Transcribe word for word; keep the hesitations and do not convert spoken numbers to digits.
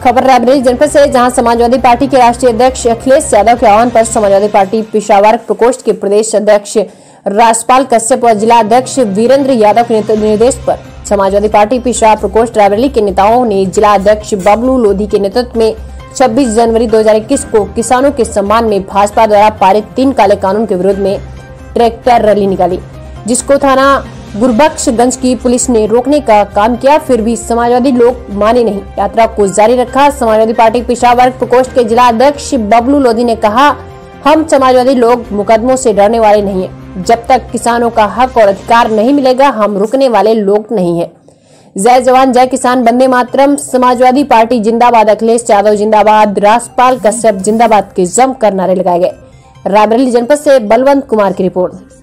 खबर रायबरेली जनपद से, जहां समाजवादी पार्टी के राष्ट्रीय अध्यक्ष अखिलेश यादव के आह्वान पर समाजवादी पार्टी पिशावर प्रकोष्ठ के प्रदेश अध्यक्ष राजपाल कश्यप और जिला अध्यक्ष वीरेंद्र यादव के निर्देश पर समाजवादी पार्टी पिशावर प्रकोष्ठ रायबरेली के नेताओं ने जिला अध्यक्ष बबलू लोधी के नेतृत्व में छब्बीस जनवरी दो हजार इक्कीस को किसानों के सम्मान में भाजपा द्वारा पारित तीन काले कानून के विरोध में ट्रैक्टर रैली निकाली, जिसको थाना गुरबख्शगंज की पुलिस ने रोकने का काम किया। फिर भी समाजवादी लोग माने नहीं, यात्रा को जारी रखा। समाजवादी पार्टी पिशावर प्रकोष्ठ के जिला अध्यक्ष बबलू लोधी ने कहा, हम समाजवादी लोग मुकदमों से डरने वाले नहीं है। जब तक किसानों का हक और अधिकार नहीं मिलेगा, हम रुकने वाले लोग नहीं है। जय जवान जय किसान, वंदे मातरम, समाजवादी पार्टी जिंदाबाद, अखिलेश यादव जिंदाबाद, राजपाल कश्यप जिंदाबाद के जमकर नारे लगाए गए। रायबरेली जनपद से बलवंत कुमार की रिपोर्ट।